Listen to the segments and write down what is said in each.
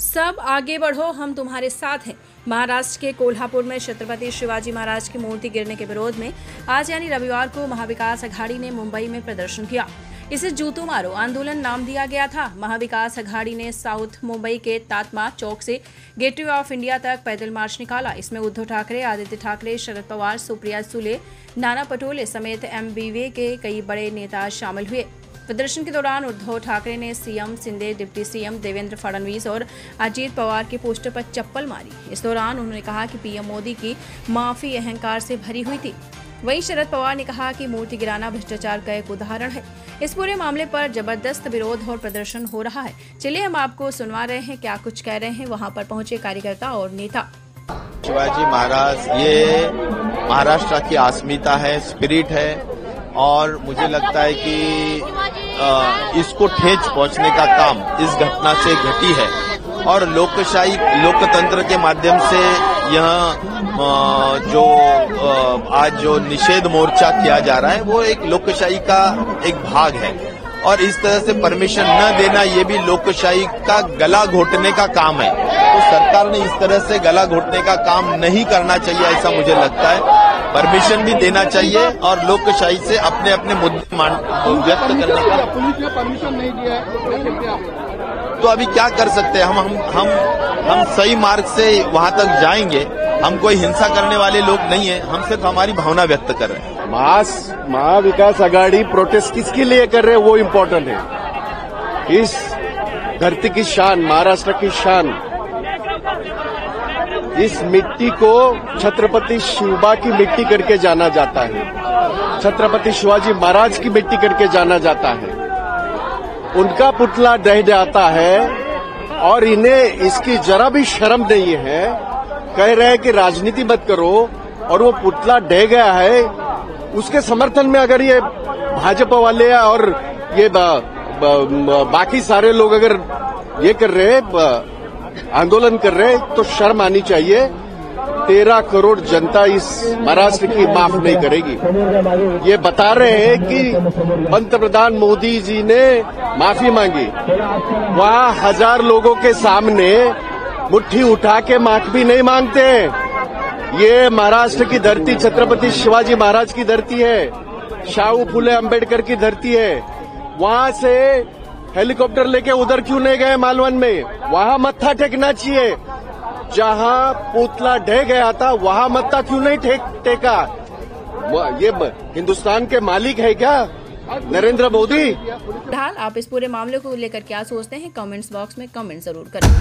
सब आगे बढ़ो, हम तुम्हारे साथ हैं। महाराष्ट्र के कोल्हापुर में छत्रपति शिवाजी महाराज की मूर्ति गिरने के विरोध में आज यानी रविवार को महाविकास अघाड़ी ने मुंबई में प्रदर्शन किया। इसे जूतों मारो आंदोलन नाम दिया गया था। महाविकास अघाड़ी ने साउथ मुंबई के तात्मा चौक से गेटवे ऑफ इंडिया तक पैदल मार्च निकाला। इसमें उद्धव ठाकरे, आदित्य ठाकरे, शरद पवार, सुप्रिया सुले, नाना पटोले समेत एमबीवे के कई बड़े नेता शामिल हुए। प्रदर्शन के दौरान उद्धव ठाकरे ने CM Shinde, deputy CM Devendra Fadnavis और अजीत पवार के पोस्टर पर चप्पल मारी। इस दौरान उन्होंने कहा कि पीएम मोदी की माफी अहंकार से भरी हुई थी। वहीं शरद पवार ने कहा कि मूर्ति गिराना भ्रष्टाचार का एक उदाहरण है। इस पूरे मामले पर जबरदस्त विरोध और प्रदर्शन हो रहा है। चलिए हम आपको सुनवा रहे हैं क्या कुछ कह रहे हैं वहां पर पहुंचे कार्यकर्ता और नेता। शिवाजी महाराज ये महाराष्ट्र की अस्मिता है, स्पिरिट है, और मुझे लगता है कि इसको ठेस पहुंचने का काम इस घटना से घटी है। और लोकशाही, लोकतंत्र के माध्यम से यह जो आज जो निषेध मोर्चा किया जा रहा है वो एक लोकशाही का एक भाग है, और इस तरह से परमिशन न देना ये भी लोकशाही का गला घोटने का काम है। तो सरकार ने इस तरह से गला घोटने का काम नहीं करना चाहिए, ऐसा मुझे लगता है। परमिशन भी देना चाहिए और लोकशाही से अपने अपने मुद्दे व्यक्त करने का। पुलिस ने परमिशन नहीं दिया है, तो अभी क्या कर सकते हैं हम सही मार्ग से वहां तक जाएंगे। हम कोई हिंसा करने वाले लोग नहीं है, हम सिर्फ हमारी भावना व्यक्त कर रहे हैं। महाविकास आघाड़ी प्रोटेस्ट किसके लिए कर रहे हैं वो इम्पोर्टेंट है। इस धरती की शान, महाराष्ट्र की शान, इस मिट्टी को छत्रपति शिवबा की मिट्टी करके जाना जाता है, छत्रपति शिवाजी महाराज की मिट्टी करके जाना जाता है। उनका पुतला ढह जाता है और इन्हें इसकी जरा भी शर्म नहीं है। कह रहे हैं कि राजनीति मत करो, और वो पुतला ढह गया है। उसके समर्थन में अगर ये भाजपा वाले और ये बाकी सारे लोग अगर ये कर रहे, आंदोलन कर रहे, तो शर्म आनी चाहिए। 13 करोड़ जनता इस महाराष्ट्र की माफ नहीं करेगी। ये बता रहे हैं कि पंतप्रधान मोदी जी ने माफी मांगी, वहाँ 1000 लोगों के सामने मुट्ठी उठा के माफी नहीं मांगते हैं। ये महाराष्ट्र की धरती छत्रपति शिवाजी महाराज की धरती है, शाहू फुले अंबेडकर की धरती है। वहाँ से हेलीकॉप्टर लेके उधर क्यों नहीं गए मालवन में? वहाँ मत्था टेकना चाहिए। जहाँ पुतला ढह गया था वहाँ मत्था क्यों नहीं टेका? ये हिंदुस्तान के मालिक है क्या नरेंद्र मोदी? फिलहाल आप इस पूरे मामले को लेकर क्या सोचते हैं कमेंट्स बॉक्स में कमेंट जरूर करें।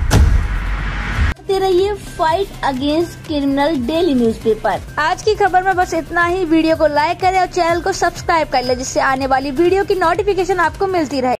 रहिए fight against criminal daily newspaper. आज की खबर में बस इतना ही। वीडियो को लाइक करें और चैनल को सब्सक्राइब कर लें, जिससे आने वाली वीडियो की नोटिफिकेशन आपको मिलती रहे।